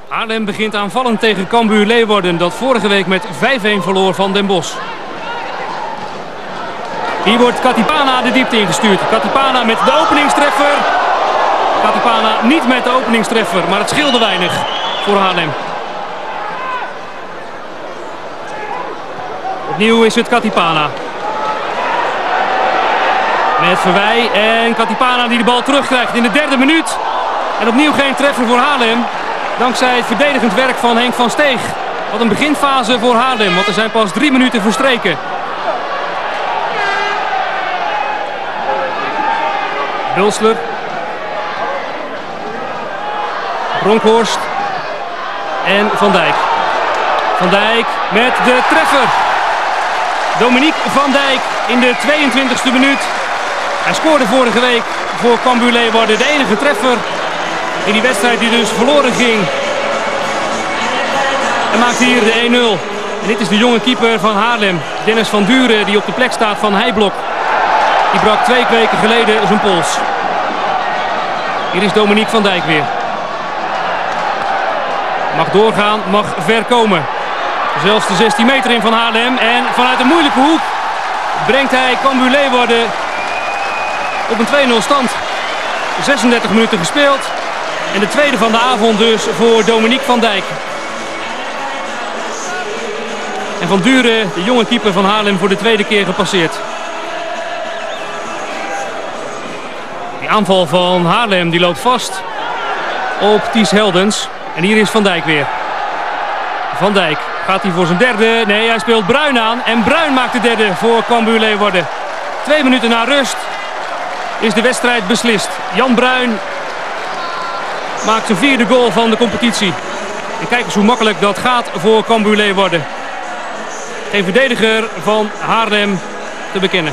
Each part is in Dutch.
Haarlem begint aanvallend tegen Cambuur Leeuwarden, dat vorige week met 5-1 verloor van Den Bosch. Hier wordt Katipana de diepte ingestuurd. Katipana met de openingstreffer. Katipana niet met de openingstreffer, maar het scheelde weinig voor Haarlem. Opnieuw is het Katipana. Met Verwij en Katipana die de bal terugkrijgt in de derde minuut. En opnieuw geen treffer voor Haarlem. Dankzij het verdedigend werk van Henk van Steeg. Wat een beginfase voor Haarlem, want er zijn pas 3 minuten verstreken. Bulsler. Bronkhorst. En Van Dijk. Van Dijk met de treffer. Dominique Van Dijk in de 22e minuut. Hij scoorde vorige week voor Cambuur Leeuwarden de enige treffer in die wedstrijd die dus verloren ging. En maakt hier de 1-0. En dit is de jonge keeper van Haarlem, Dennis van Duren, die op de plek staat van Heijblok. Die brak 2 weken geleden zijn pols. Hier is Dominique Van Dijk weer. Mag doorgaan, mag ver komen. Zelfs de 16 meter in van Haarlem. En vanuit een moeilijke hoek brengt hij Cambuur Leeuwarden op een 2-0 stand. 36 minuten gespeeld. En de tweede van de avond dus voor Dominique Van Dijk. En Van Duren, de jonge keeper van Haarlem, voor de tweede keer gepasseerd. Die aanval van Haarlem die loopt vast op Ties Heldens. En hier is Van Dijk weer. Van Dijk, gaat hij voor zijn derde? Nee, hij speelt Bruin aan. En Bruin maakt de derde voor Cambuur Leeuwarden. 2 minuten na rust is de wedstrijd beslist. Jan Bruin maakt zijn 4e goal van de competitie. En kijk eens hoe makkelijk dat gaat voor Cambuur Leeuwarden. Geen verdediger van Haarlem te bekennen.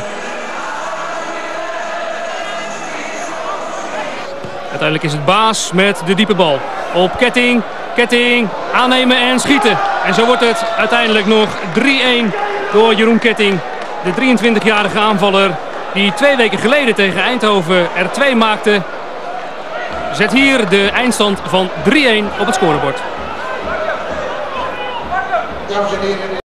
Uiteindelijk is het Baas met de diepe bal. Op Ketting. Ketting aannemen en schieten. En zo wordt het uiteindelijk nog 3-1 door Jeroen Ketting. De 23-jarige aanvaller die 2 weken geleden tegen Eindhoven er 2 maakte. Zet hier de eindstand van 3-1 op het scorebord.